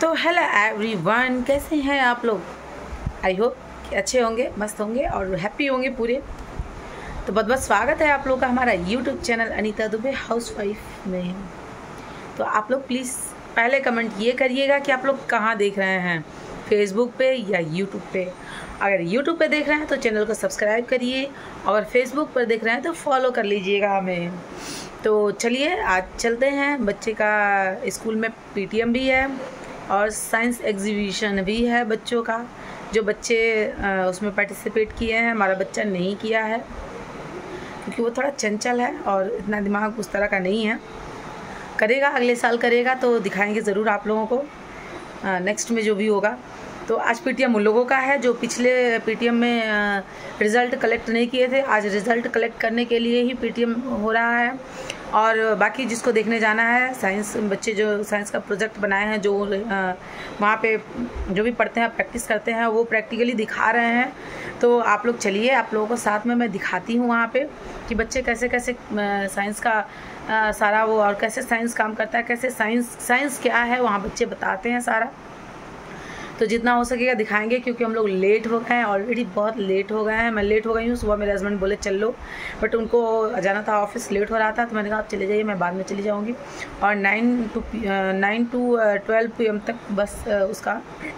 तो hello everyone, कैसे हैं आप लोग। आई होप कि अच्छे होंगे, मस्त होंगे और हैप्पी होंगे पूरे। तो बहुत बहुत स्वागत है आप लोग का हमारा YouTube channel Anita Dubey housewife में। तो आप लोग प्लीज़ पहले कमेंट ये करिएगा कि आप लोग कहाँ देख रहे हैं, फेसबुक पे या यूट्यूब पे। अगर यूट्यूब पे देख रहे हैं तो चैनल को सब्सक्राइब करिए और फेसबुक पर देख रहे हैं तो फॉलो कर लीजिएगा हमें। तो चलिए आज चलते हैं। बच्चे का स्कूल में पीटीएम भी है और साइंस एग्जीबिशन भी है बच्चों का। जो बच्चे उसमें पार्टिसिपेट किए हैं, हमारा बच्चा नहीं किया है क्योंकि वो थोड़ा चंचल है और इतना दिमाग उस तरह का नहीं है। करेगा, अगले साल करेगा तो दिखाएंगे ज़रूर आप लोगों को नेक्स्ट में जो भी होगा। तो आज पीटीएम उन लोगों का है जो पिछले पीटीएम में रिज़ल्ट कलेक्ट नहीं किए थे। आज रिज़ल्ट कलेक्ट करने के लिए ही पीटीएम हो रहा है। और बाकी जिसको देखने जाना है, साइंस बच्चे जो साइंस का प्रोजेक्ट बनाए हैं, जो वहाँ पे जो भी पढ़ते हैं, प्रैक्टिस करते हैं, वो प्रैक्टिकली दिखा रहे हैं। तो आप लोग चलिए, आप लोगों को साथ में मैं दिखाती हूँ वहाँ पे कि बच्चे कैसे कैसे साइंस का सारा वो और कैसे साइंस काम करता है, कैसे साइंस क्या है, वहाँ बच्चे बताते हैं सारा। तो जितना हो सकेगा दिखाएंगे क्योंकि हम लोग लेट हो गए हैं, ऑलरेडी बहुत लेट हो गए हैं। मैं लेट हो गई हूँ। सुबह मेरे हस्बैंड बोले चल लो, बट उनको जाना था ऑफिस, लेट हो रहा था तो मैंने कहा आप चले जाइए, मैं बाद में चली जाऊँगी। और 9 to 12 PM तक बस उसका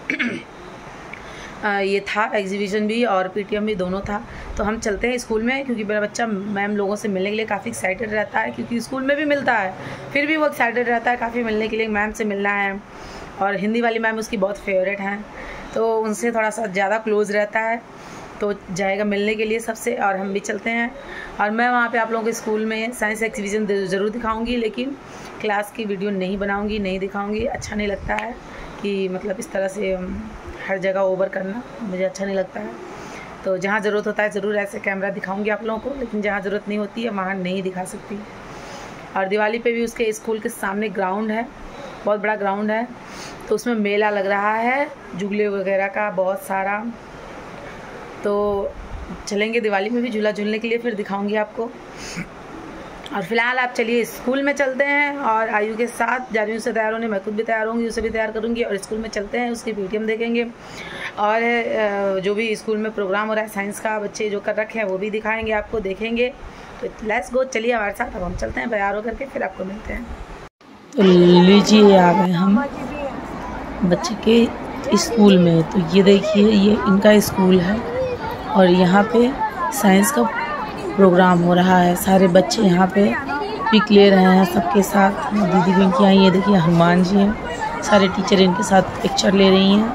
ये था, एग्जीबिशन भी और पीटीएम भी दोनों था। तो हम चलते हैं स्कूल में क्योंकि मेरा बच्चा मैम लोगों से मिलने के लिए काफ़ी एक्साइटेड रहता है, क्योंकि स्कूल में भी मिलता है फिर भी वो एक्साइटेड रहता है काफ़ी मिलने के लिए, मैम से मिलना है। और हिंदी वाली मैम उसकी बहुत फेवरेट हैं, तो उनसे थोड़ा सा ज़्यादा क्लोज़ रहता है, तो जाएगा मिलने के लिए सबसे। और हम भी चलते हैं और मैं वहाँ पे आप लोगों के स्कूल में साइंस एग्जीबिशन ज़रूर दिखाऊंगी, लेकिन क्लास की वीडियो नहीं बनाऊंगी, नहीं दिखाऊंगी। अच्छा नहीं लगता है कि मतलब इस तरह से हर जगह ओवर करना मुझे अच्छा नहीं लगता है। तो जहाँ ज़रूरत होता है ज़रूर ऐसे कैमरा दिखाऊँगी आप लोगों को, लेकिन जहाँ ज़रूरत नहीं होती है वहाँ नहीं दिखा सकती। और दिवाली पर भी उसके स्कूल के सामने ग्राउंड है, बहुत बड़ा ग्राउंड है, तो उसमें मेला लग रहा है झूले वगैरह का बहुत सारा। तो चलेंगे दिवाली में भी झूला झूलने के लिए, फिर दिखाऊंगी आपको। और फिलहाल आप चलिए स्कूल में चलते हैं। और आयु के साथ जा रही हूँ, उससे तैयार होने, मैं खुद भी तैयार होंगी, उसे भी तैयार करूँगी और स्कूल में चलते हैं, उसकी पीटीएम देखेंगे। और जो भी स्कूल में प्रोग्राम हो रहा है साइंस का, बच्चे जो कर रखे हैं वो भी दिखाएँगे आपको, देखेंगे। तो लेट्स गो, चलिए हमारे साथ। अब हम चलते हैं तैयार होकर के, फिर आपको मिलते हैं। तो लीजिए आ गए हम बच्चे के स्कूल में। तो ये देखिए, ये इनका स्कूल है और यहाँ पे साइंस का प्रोग्राम हो रहा है। सारे बच्चे यहाँ पे पिक ले रहे हैं सबके साथ। दीदी भी इनकी आई, ये देखिए हनुमान जी हैं, सारे टीचर इनके साथ पिक्चर ले रही हैं।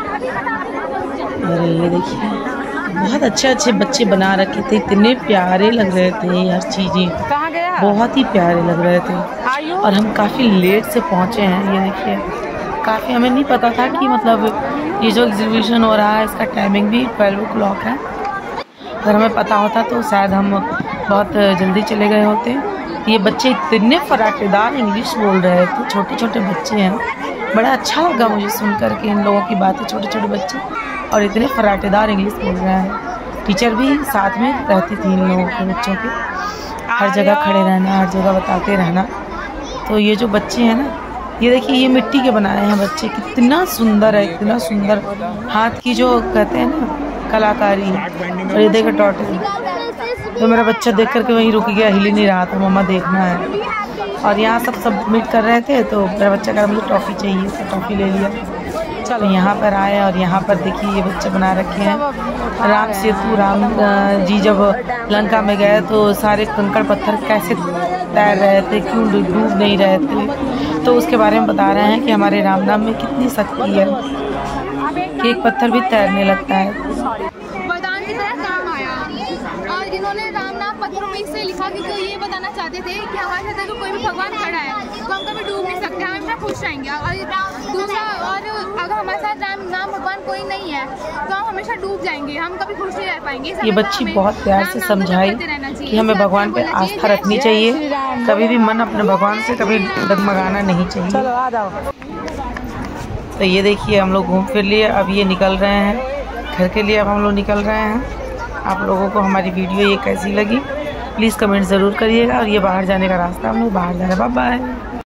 और ये देखिए बहुत अच्छे अच्छे बच्चे बना रखे थे, इतने प्यारे लग रहे थे, हर चीज़ें बहुत ही प्यारे लग रहे थे। और हम काफ़ी लेट से पहुँचे हैं। ये देखिए काफ़ी हमें नहीं पता था कि मतलब ये जो एग्जीबिशन हो रहा है इसका टाइमिंग भी 12 o'clock है। अगर हमें पता होता तो शायद हम बहुत जल्दी चले गए होते। ये बच्चे इतने फराटेदार इंग्लिश बोल रहे थे, छोटे छोटे बच्चे हैं। बड़ा अच्छा लगा मुझे सुन कर के इन लोगों की बातें, छोटे छोटे बच्चे और इतने फराटेदार इंग्लिश बोल रहे हैं। टीचर भी साथ में रहती थी इन लोगों के बच्चों के, हर जगह खड़े रहना, हर जगह बताते रहना। तो ये जो बच्चे हैं ना, ये देखिए ये मिट्टी के बनाए हैं बच्चे, कितना सुंदर है, इतना सुंदर हाथ की जो कहते हैं ना कलाकारी। और ये देखो टॉर्टल, तो मेरा बच्चा देख करके वहीं रुक गया, हिल ही नहीं रहा था, मम्मा देखना है। और यहाँ सब सबमिट कर रहे थे तो मेरा बच्चा कहा मुझे टॉफ़ी चाहिए, तो टॉफ़ी ले लिया। चलो यहाँ पर आए और यहाँ पर देखिए ये बच्चे बना रखे हैं राम सेतु। राम जी जब लंका में गए तो सारे कंकड़ पत्थर कैसे तैर रहे थे, क्यों डूब नहीं रहे थे, तो उसके बारे में बता रहे हैं कि हमारे राम नाम में कितनी शक्ति है कि एक पत्थर भी तैरने लगता है। वरदान की तरह काम आया और इन्होंने राम नाम पत्थरों में इससे लिखा क्योंकि ये बताना चाहते थे कि हमारे साथ अगर कोई भी भगवान खड़ा है तो हम कभी डूब नहीं सकते, हम हमेशा खुश रहेंगे। और दूसरा, और अगर हमारे साथ राम नाम भगवान कोई नहीं है तो हम हमेशा डूब जाएंगे, हम कभी खुश नहीं रह पाएंगे। ये बच्ची बहुत प्यार से समझाई कि हमें भगवान पे आस्था रखनी चाहिए, कभी भी मन अपने भगवान से कभी डगमगाना नहीं चाहिए। चलो आ जाओ। तो ये देखिए हम लोग घूम फिर लिए, अब ये निकल रहे हैं घर के लिए, अब हम लोग निकल रहे हैं। आप लोगों को हमारी वीडियो ये कैसी लगी प्लीज़ कमेंट ज़रूर करिएगा। और ये बाहर जाने का रास्ता, हम लोग बाहर जा रहे हैं। Bye bye.